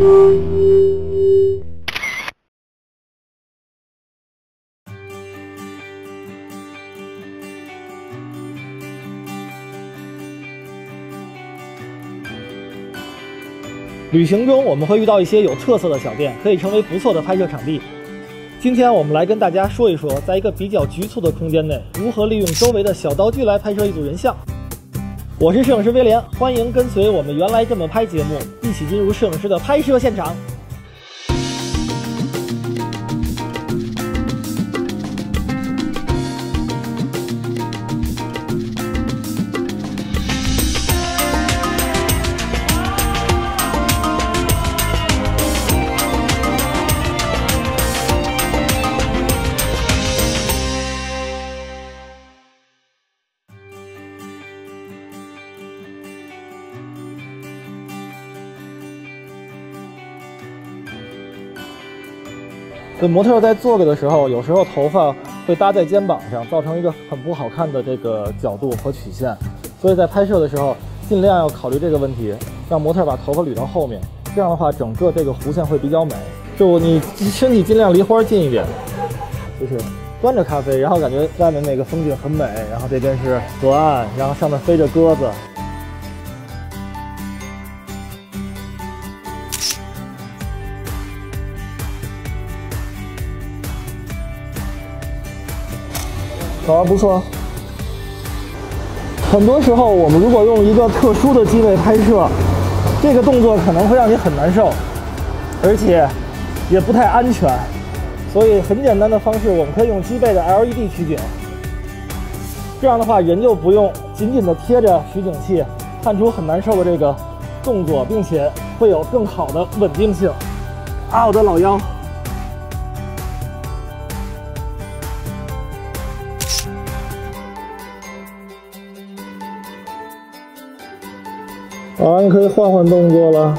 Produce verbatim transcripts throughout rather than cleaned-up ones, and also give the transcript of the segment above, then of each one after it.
旅行中我们会遇到一些有特色的小店，可以成为不错的拍摄场地。今天我们来跟大家说一说，在一个比较局促的空间内，如何利用周围的小道具来拍摄一组人像。我是摄影师威廉，欢迎跟随我们原来这么拍节目，一起进入摄影师的拍摄现场。对，模特在做的时候，有时候头发会搭在肩膀上，造成一个很不好看的这个角度和曲线，所以在拍摄的时候尽量要考虑这个问题，让模特把头发捋到后面，这样的话整个这个弧线会比较美。就你身体尽量离花近一点，就是端着咖啡，然后感觉外面那个风景很美，然后这边是河岸，然后上面飞着鸽子。好，不错。很多时候，我们如果用一个特殊的机位拍摄，这个动作可能会让你很难受，而且也不太安全。所以，很简单的方式，我们可以用机背的 L E D 取景。这样的话，人就不用紧紧地贴着取景器，看出很难受的这个动作，并且会有更好的稳定性。啊，我的老腰！好，你可以换换动作了。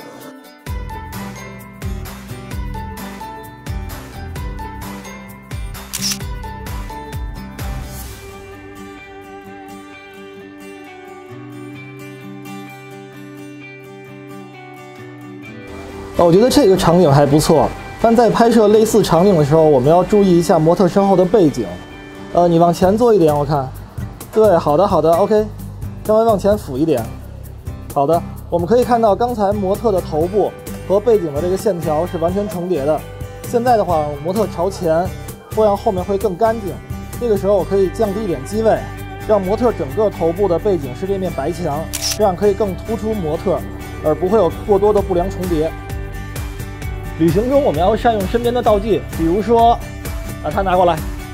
哦，我觉得这个场景还不错，但在拍摄类似场景的时候，我们要注意一下模特身后的背景。呃，你往前坐一点，我看。对，好的，好的 ，OK， 稍微往前俯一点。好的，我们可以看到刚才模特的头部和背景的这个线条是完全重叠的。现在的话，模特朝前，这样后面会更干净。这个时候我可以降低一点机位，让模特整个头部的背景是这面白墙，这样可以更突出模特，而不会有过多的不良重叠。旅行中我们要善用身边的道具，比如说，把它拿过来，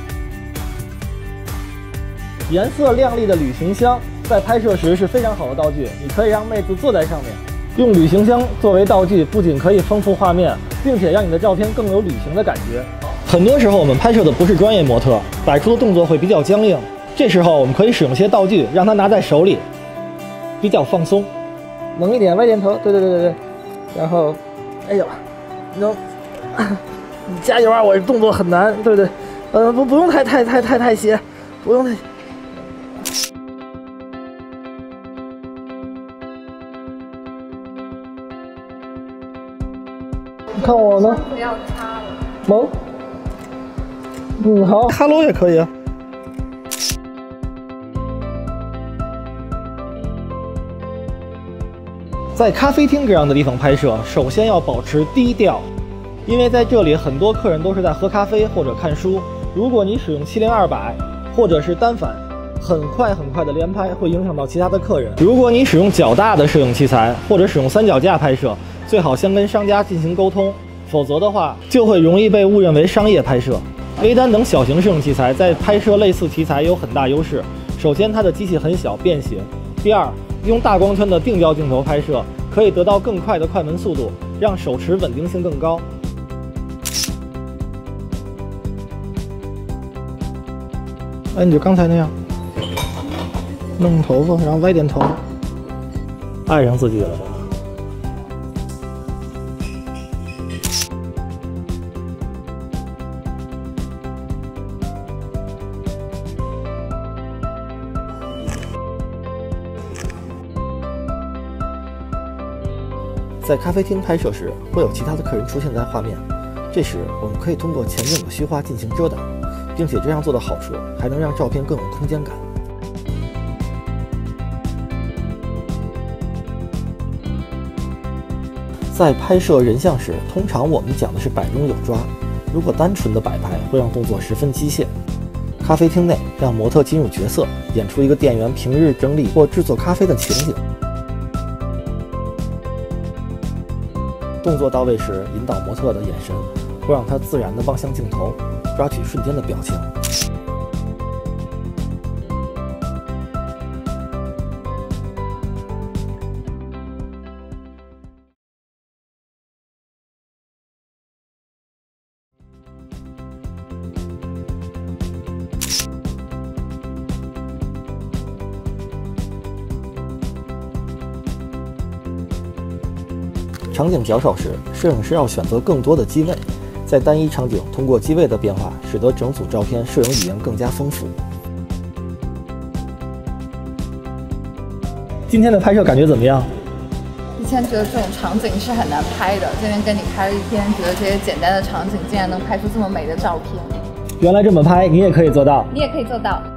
颜色亮丽的旅行箱。在拍摄时是非常好的道具，你可以让妹子坐在上面，用旅行箱作为道具，不仅可以丰富画面，并且让你的照片更有旅行的感觉。很多时候我们拍摄的不是专业模特，摆出的动作会比较僵硬，这时候我们可以使用一些道具，让他拿在手里，比较放松。猛一点，歪点头，对对对对对，然后，哎呦，你能，你加油啊！我动作很难，对不对？呃，不不用太太太太太斜，不用太。看我呢？不要插了。萌。嗯，好。哈喽也可以啊。在咖啡厅这样的地方拍摄，首先要保持低调，因为在这里很多客人都是在喝咖啡或者看书。如果你使用七零二百或者是单反，很快很快的连拍，会影响到其他的客人。如果你使用较大的摄影器材或者使用三脚架拍摄，最好先跟商家进行沟通，否则的话就会容易被误认为商业拍摄。A 单等小型摄影器材在拍摄类似题材有很大优势。首先，它的机器很小，便携；第二，用大光圈的定焦镜头拍摄，可以得到更快的快门速度，让手持稳定性更高。哎，你就刚才那样，弄头发，然后歪点头，爱上自己了。 在咖啡厅拍摄时，会有其他的客人出现在画面，这时我们可以通过前景的虚化进行遮挡，并且这样做的好处还能让照片更有空间感。在拍摄人像时，通常我们讲的是摆中有抓，如果单纯的摆拍会让动作十分机械。咖啡厅内，让模特进入角色，演出一个店员平日整理或制作咖啡的情景。动作到位时，引导模特的眼神，或让他自然地望向镜头，抓取瞬间的表情。场景较少时，摄影师要选择更多的机位，在单一场景通过机位的变化，使得整组照片摄影语言更加丰富。今天的拍摄感觉怎么样？ 以前觉得这种场景是很难拍的，今天跟你拍了一天，觉得这些简单的场景竟然能拍出这么美的照片。 原来这么拍，你也可以做到， 你也可以做到。